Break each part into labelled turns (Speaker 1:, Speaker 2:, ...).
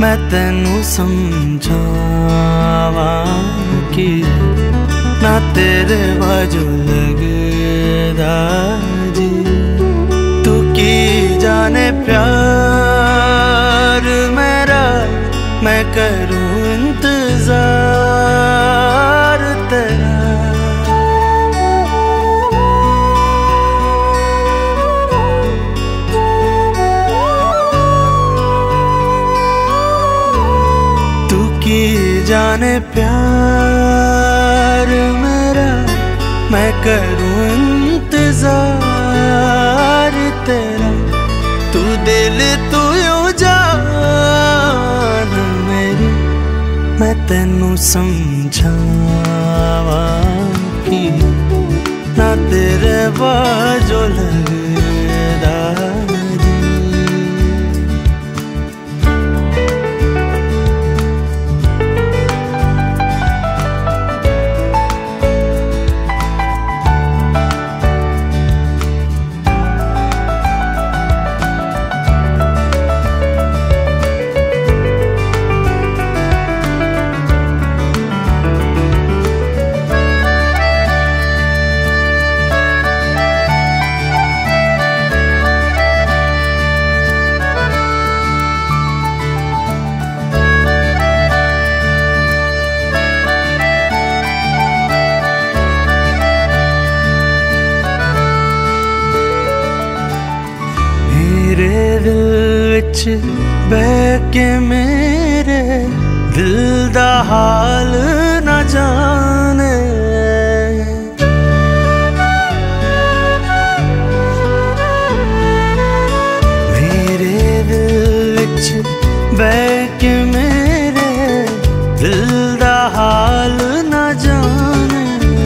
Speaker 1: मैं तेनू समझावां कि ना तेरे बाजू लगदा जी। तू की जाने प्यार मेरा, मैं करूं इंतजार तेरा। जाने प्यार मेरा, मैं करूं इंतजार तेरा। तू दिल तू यूं जान मेरी, मैं तेनू समझावां कि ना तेरे बाजू लगदा। बह के मेरे दिल दा हाल न जाने, मेरे दिल विच बह के मेरे दिल दा हाल न जाने।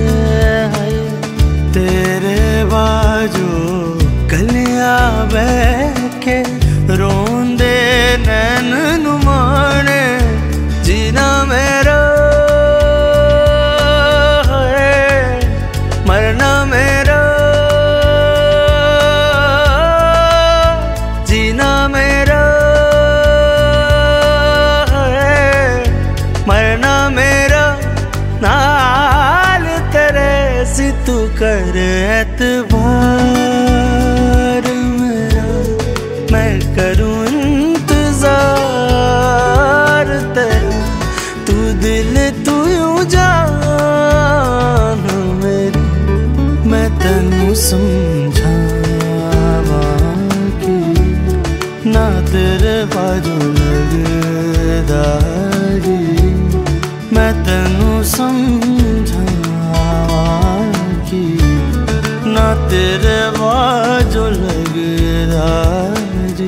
Speaker 1: तेरे बाजू कलियां बह के रोंदे नैन नुमाने। जीना मेरा है, मरना मेरा। जीना मेरा है, मरना मेरा। नाल तेरे सी तू कर एतबार मेरा, मैं करूं इंतजार तेरा। तू दिल तू यूं जान मेरी, मैं तेनू समझावां कि ना तेरे बाजू लगदा जी। मैं तेनू समझावां कि ना तेरे बाजू लगदा जी।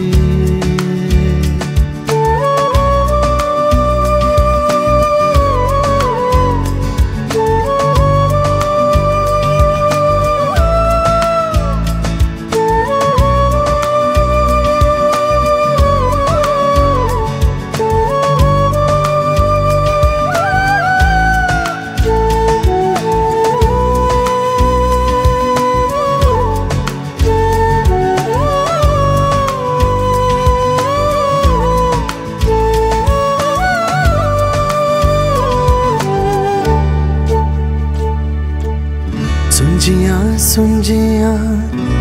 Speaker 1: सुंजियां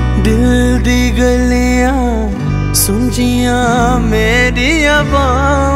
Speaker 1: दिल दी गलियां, सुंजियां मेरी बाहों